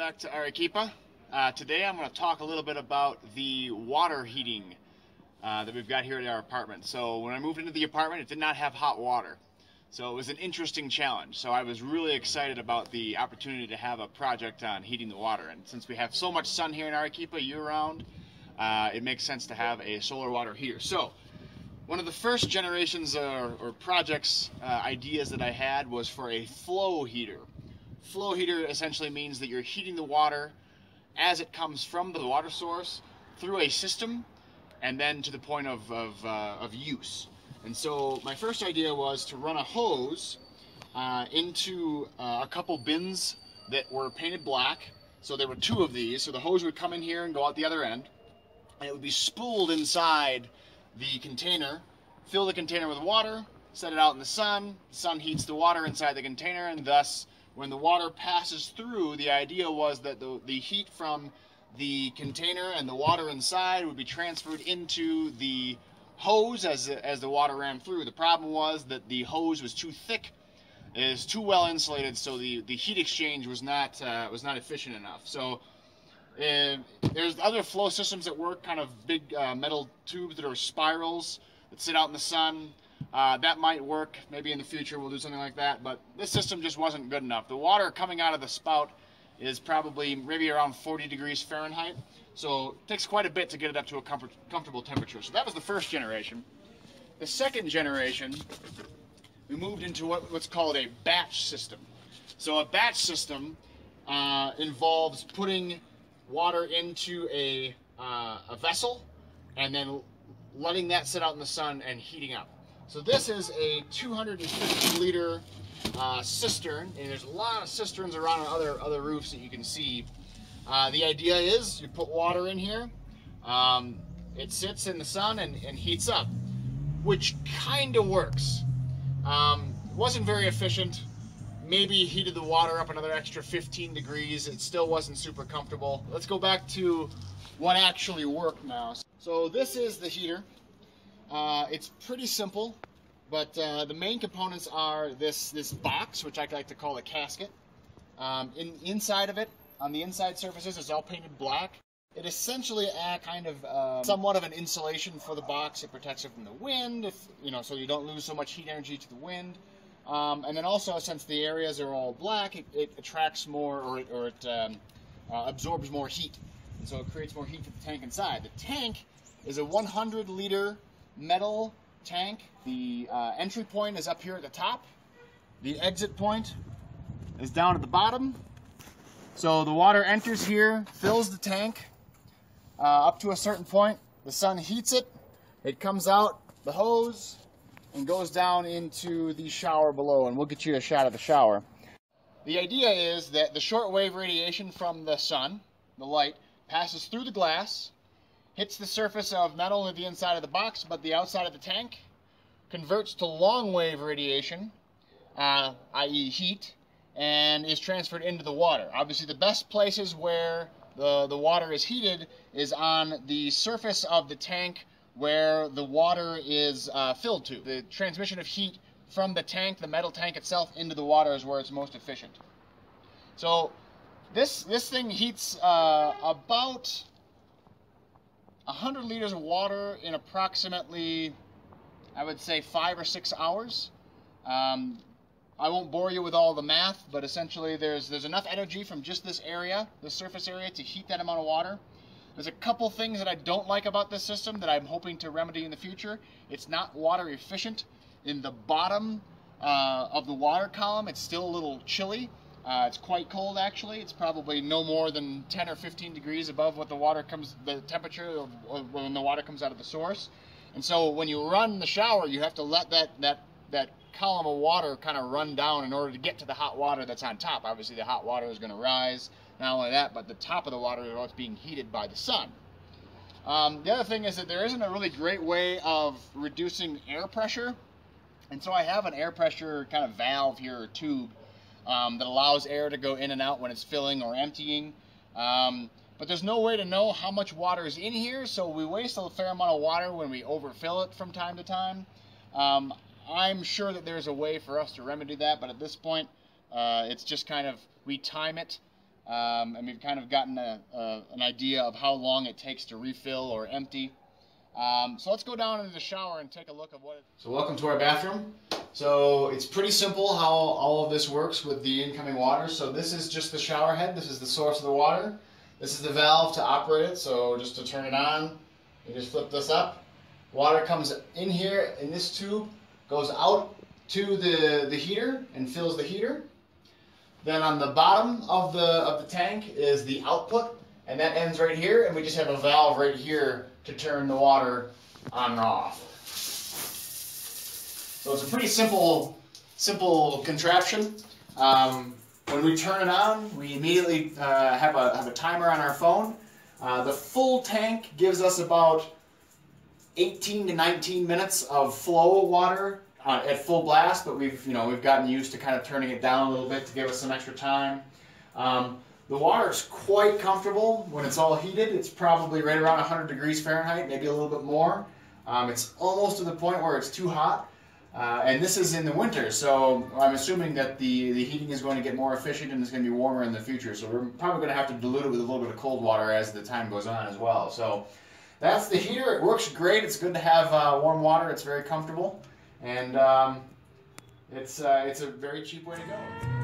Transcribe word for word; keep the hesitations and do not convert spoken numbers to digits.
back to Arequipa. Uh, today I'm going to talk a little bit about the water heating uh, that we've got here at our apartment. So when I moved into the apartment, it did not have hot water. So it was an interesting challenge. So I was really excited about the opportunity to have a project on heating the water. And since we have so much sun here in Arequipa year-round, uh, it makes sense to have a solar water heater. So one of the first generations or, or projects, uh, ideas that I had was for a flow heater. Flow heater essentially means that you're heating the water as it comes from the water source through a system and then to the point of, of, uh, of use. And so my first idea was to run a hose uh, into uh, a couple bins that were painted black. So there were two of these. So the hose would come in here and go out the other end. And it would be spooled inside the container, fill the container with water, set it out in the sun. The sun heats the water inside the container, and thus when the water passes through, the idea was that the, the heat from the container and the water inside would be transferred into the hose as, as the water ran through. The problem was that the hose was too thick, it was too well insulated, so the, the heat exchange was not, uh, was not efficient enough. So uh, there's other flow systems that work, kind of big uh, metal tubes that are spirals that sit out in the sun. Uh, that might work. Maybe in the future we'll do something like that, but this system just wasn't good enough. The water coming out of the spout is probably maybe around forty degrees Fahrenheit, so it takes quite a bit to get it up to a comfort, comfortable temperature. So that was the first generation. The second generation, we moved into what, what's called a batch system. So a batch system uh, involves putting water into a, uh, a vessel and then letting that sit out in the sun and heating up. So this is a two hundred fifty liter uh, cistern, and there's a lot of cisterns around on other, other roofs that you can see. Uh, the idea is you put water in here, um, it sits in the sun and, and heats up, which kind of works. Um, wasn't very efficient, maybe heated the water up another extra fifteen degrees, it still wasn't super comfortable. Let's go back to what actually worked now. So this is the heater. Uh, it's pretty simple, but uh, the main components are this, this box, which I like to call a casket. Um, in, inside of it, on the inside surfaces, it's all painted black. It essentially acts kind of uh, somewhat of an insulation for the box. It protects it from the wind, if, you know, so you don't lose so much heat energy to the wind. Um, and then also, since the areas are all black, it, it attracts more, or it, or it um, uh, absorbs more heat. And so it creates more heat for the tank inside. The tank is a one hundred liter metal tank. The uh, entry point is up here at the top. The exit point is down at the bottom. So the water enters here, fills the tank uh, up to a certain point. The sun heats it. It comes out the hose and goes down into the shower below, and we'll get you a shot of the shower. The idea is that the shortwave radiation from the sun, the light, passes through the glass, hits the surface of not only the inside of the box, but the outside of the tank, converts to long wave radiation, uh, that is heat, and is transferred into the water. Obviously, the best places where the, the water is heated is on the surface of the tank where the water is uh, filled to. The transmission of heat from the tank, the metal tank itself, into the water is where it's most efficient. So this, this thing heats uh, about one hundred liters of water in approximately, I would say, five or six hours. Um, I won't bore you with all the math, but essentially there's, there's enough energy from just this area, the surface area, to heat that amount of water. There's a couple things that I don't like about this system that I'm hoping to remedy in the future. It's not water efficient. In the bottom uh, of the water column, it's still a little chilly. Uh, it's quite cold, actually. It's probably no more than ten or fifteen degrees above what the water comes, the temperature of, of when the water comes out of the source. And so when you run the shower, you have to let that, that, that column of water kind of run down in order to get to the hot water that's on top. Obviously, the hot water is going to rise. Not only that, but the top of the water is what's being heated by the sun. Um, the other thing is that there isn't a really great way of reducing air pressure. And so I have an air pressure kind of valve here, or tube, Um, that allows air to go in and out when it's filling or emptying. Um, but there's no way to know how much water is in here, so we waste a fair amount of water when we overfill it from time to time. Um, I'm sure that there's a way for us to remedy that, but at this point, uh, it's just kind of, we time it Um, and we've kind of gotten a, a, an idea of how long it takes to refill or empty. Um, so let's go down into the shower and take a look at what it... So welcome to our bathroom. So it's pretty simple how all of this works with the incoming water. So this is just the shower head. This is the source of the water. This is the valve to operate it. So just to turn it on, you just flip this up. Water comes in here in this tube, goes out to the, the heater and fills the heater. Then on the bottom of the, of the tank is the output, and that ends right here, and we just have a valve right here to turn the water on and off. So it's a pretty simple, simple contraption. Um, when we turn it on, we immediately uh, have, a, have a timer on our phone. Uh, the full tank gives us about eighteen to nineteen minutes of flow of water uh, at full blast, but we've, you know, we've gotten used to kind of turning it down a little bit to give us some extra time. Um, The water is quite comfortable when it's all heated. It's probably right around one hundred degrees Fahrenheit, maybe a little bit more. Um, it's almost to the point where it's too hot. Uh, and this is in the winter, so I'm assuming that the, the heating is going to get more efficient and it's going to be warmer in the future. So we're probably going to have to dilute it with a little bit of cold water as the time goes on as well. So that's the heater. It works great. It's good to have uh, warm water. It's very comfortable. And um, it's, uh, it's a very cheap way to go.